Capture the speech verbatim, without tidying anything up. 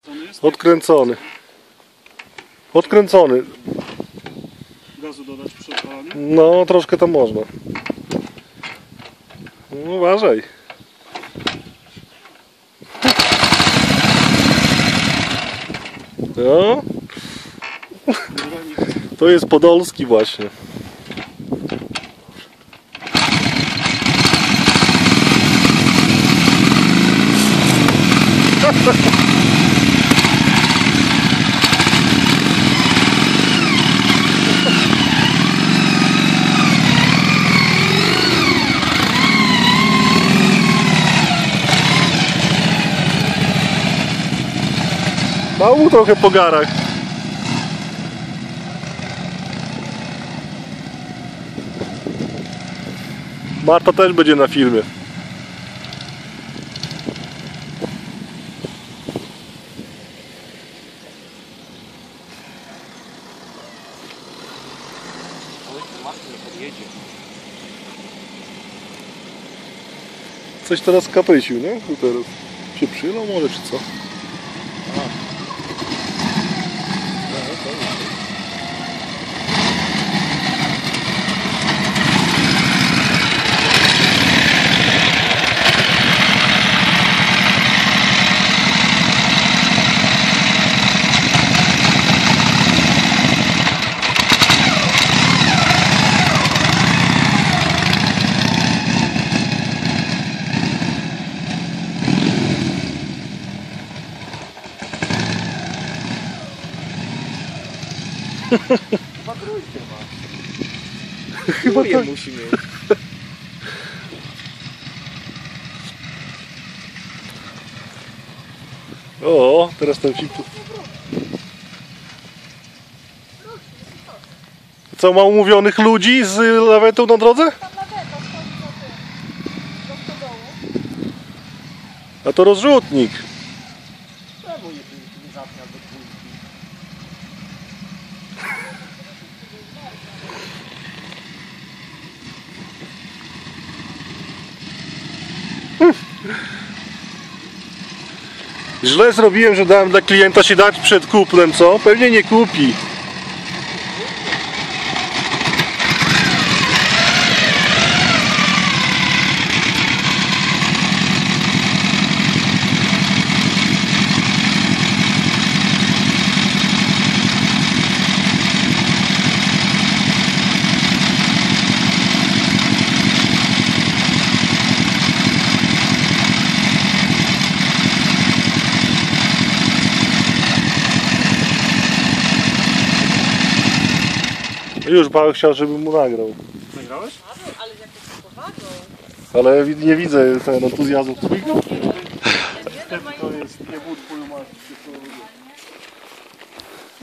Odkręcony. Odkręcony. Gazu dodać przy odpalaniu? No, troszkę tam można. No, uważaj. No. To jest podolski właśnie. Dał mu trochę po garach. Marta też będzie na filmie. Coś teraz kapycił, nie? Tu teraz się przylał może, czy co? Chyba trójkę ma. Chyba tak. Musi mieć. O, teraz ten film. Co, ma umówionych ludzi z lawetą na drodze? Tam laweta stoi za tym. Do stodołu. A to rozrzutnik. Czemu nie, nie zapnia do trójki? Źle zrobiłem, że dałem dla klienta się dać przed kupnem, co? Pewnie nie kupi. Już Paweł chciał, żebym mu nagrał. Nagrałeś? Ale z jakąś powagą. Ale wi- nie widzę ten entuzjazmu twójego. To jest nie but, masz.